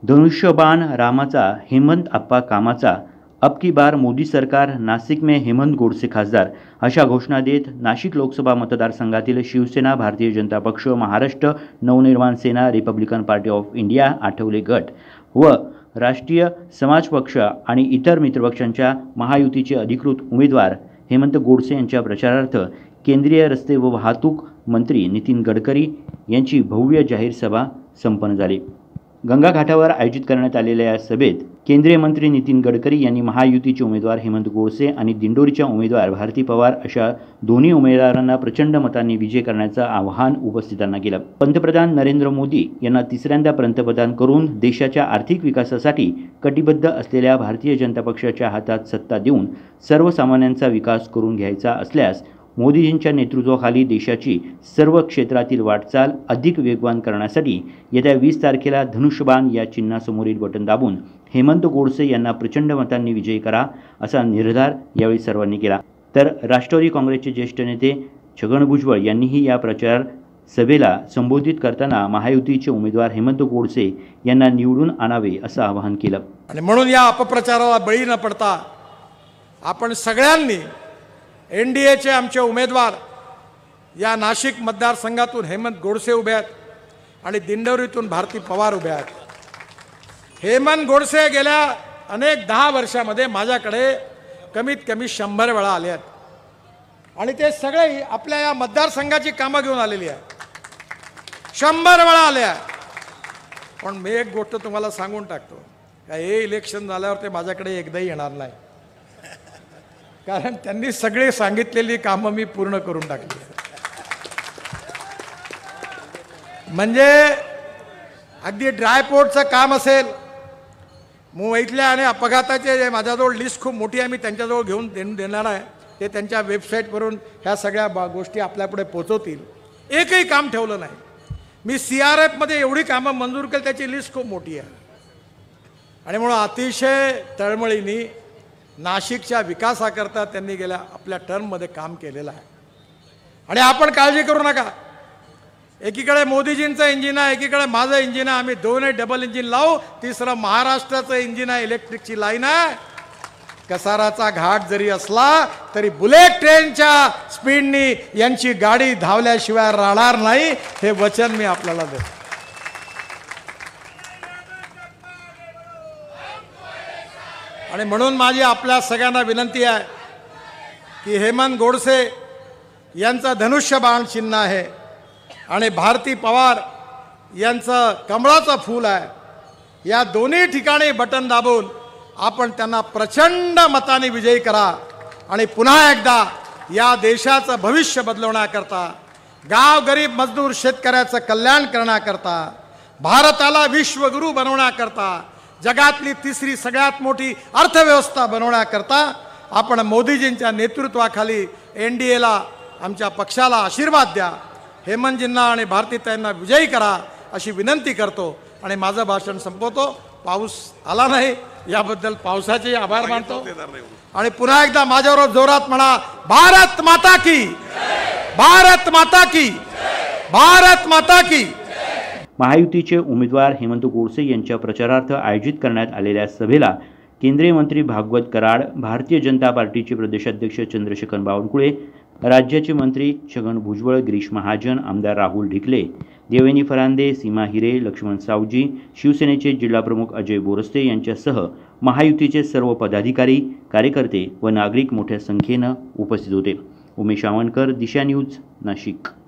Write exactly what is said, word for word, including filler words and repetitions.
धनुष्यबाण रामाचा, हेमंत अप्पा कामाचा, अब की बार मोदी सरकार, नाशिक में हेमंत गोडसे खासदार अशा घोषणा देत नाशिक लोकसभा मतदारसंघातील Shiv Sena, Bharatiya Janata Paksha, Maharashtra Navnirman Sena, Republican party of India, Athawale गट व राष्ट्रीय समाज पक्ष आणि इतर मित्रपक्षांच्या महायुतीचे अधिकृत उमेदवार हेमंत गोडसे यांच्या प्रचारार्थ केंद्रीय रस्ते व वाहतूक मंत्री नितीन गडकरी यांची भव्य जाहीर सभा संपन्न झाली। गंगा घाटावर आयोजित करण्यात आलेल्या या सभेत केंद्रीय मंत्री नितीन गडकरी यांनी महायुतीचे उमेदवार हेमंत गोडसे आणि दिंडोरीच्या उमेदवार भारती पवार अशा दोन्ही उमेदवारांना प्रचंड मतांनी विजय करण्याचं आवाहन उपस्थितांना केलं। पंतप्रधान नरेंद्र मोदी यांना तिसऱ्यांदा पंतप्रधान करून देशाच्या आर्थिक विकासासाठी कटिबद्ध असलेल्या भारतीय जनता पक्षाच्या हातात सत्ता देऊन सर्वसामान्यांचा विकास करून घ्यायचा असल्यास मोदीजींच्या नेतृत्वाखाली देशाची सर्व क्षेत्रातील वाटचाल अधिक वेगवान करण्यासाठी येत्या वीस तारखेला धनुष्यबाण या चिन्हासमोरील बटन दाबून हेमंत गोडसे यांना प्रचंड मतांनी विजयी करा असा निर्धार यावेळी सर्वांनी केला। तर राष्ट्रवादी काँग्रेसचे ज्येष्ठ नेते छगन भुजबळ यांनीही या प्रचार सभेला संबोधित करताना महायुतीचे उमेदवार हेमंत गोडसे यांना निवडून आणावे असं आवाहन केलं। आणि म्हणून या अपप्रचाराला बळी न पडता आपण सगळ्यांनी एन डी एचे आमचे उमेदवार या नाशिक मतदारसंघातून हेमंत गोडसे उभे आहेत आणि दिंडोरीतून भारती पवार उभे आहेत। हेमंत गोडसे गेल्या अनेक दहा वर्षामध्ये माझ्याकडे कमीत कमी शंभर वेळा आले आहेत आणि ते सगळे आपल्या या मतदारसंघाची कामं घेऊन आलेली आहेत। शंभर वेळा आले आहेत। पण मी एक गोष्ट तुम्हाला सांगून टाकतो का हे इलेक्शन झाल्यावर ते माझ्याकडे एकदाही येणार नाही, कारण त्यांनी सगळे सांगितलेली कामं मी पूर्ण करून टाकली। म्हणजे अगदी ड्रायपोर्टचं काम असेल, मुंबईतल्या आणि अपघाताचे माझ्याजवळ लिस्ट खूप मोठी आहे, मी त्यांच्याजवळ घेऊन दे देणार आहे ते त्यांच्या वेबसाईटवरून ह्या सगळ्या गोष्टी आपल्यापुढे पोचवतील। एकही काम ठेवलं नाही मी। सी आर एफमध्ये एवढी कामं मंजूर केली त्याची लिस्ट खूप मोठी आहे आणि म्हणून अतिशय तळमळीने नाशिकच्या विकासाकरता त्यांनी गेल्या आपल्या टर्ममध्ये काम केलेलं आहे। आणि आपण काळजी करू नका, एकीकडे मोदीजींचं इंजिन आहे, एकीकडे माझं इंजिन आहे, आम्ही दोन्ही डबल इंजिन लावू। तिसरं महाराष्ट्राचं इंजिन आहे, इलेक्ट्रिकची लाईन आहे। कसाराचा घाट जरी असला तरी बुलेट ट्रेनच्या स्पीडनी यांची गाडी धावल्याशिवाय राहणार नाही, हे वचन मी आपल्याला देतो। आणि म्हणून माझी आपल्या सगळ्यांना विनंती आहे की हेमंत गोडसे यांचं धनुष्यबाण चिन्ह आहे आणि भारती पवार यांचं कमळाचं फूल आहे। या दोन्ही ठिकाणी बटन दाबून आपण त्यांना प्रचंड मताने विजयी करा आणि पुन्हा एकदा या देशाचं भविष्य बदलवण्याकरता, गाव गरीब मजदूर शेतकऱ्याचं कल्याण करण्याकरता, भारताला विश्वगुरू बनवण्याकरता, जगातली तिसरी सगळ्यात मोठी अर्थव्यवस्था बनवण्याकरता आपण मोदीजींच्या नेतृत्वाखाली एन डी एला, आमच्या पक्षाला आशीर्वाद द्या। हेमंतजींना आणि भारतीताईंना विजयी करा अशी विनंती करतो आणि माझं भाषण संपवतो। पाऊस आला नाही याबद्दल पावसाचे आभार मानतो आणि पुन्हा एकदा माझ्याबरोबर जोरात म्हणा, भारत माता की, भारत माता की, भारत माता की। महायुतीचे उमेदवार हेमंत गोडसे यांच्या प्रचारार्थ आयोजित करण्यात आलेल्या सभेला केंद्रीय मंत्री भागवत कराड, भारतीय जनता पार्टीचे प्रदेशाध्यक्ष चंद्रशेखर बावनकुळे, राज्याचे मंत्री छगन भुजबळ, गिरीश महाजन, आमदार राहुल ढिकले, देवयानी फरांदे, सीमा हिरे, लक्ष्मण सावजी, शिवसेनेचे जिल्हाप्रमुख अजय बोरस्ते यांच्यासह महायुतीचे सर्व पदाधिकारी, कार्यकर्ते व नागरिक मोठ्या संख्येनं उपस्थित होते। उमेश आवणकर, दिशा न्यूज, नाशिक।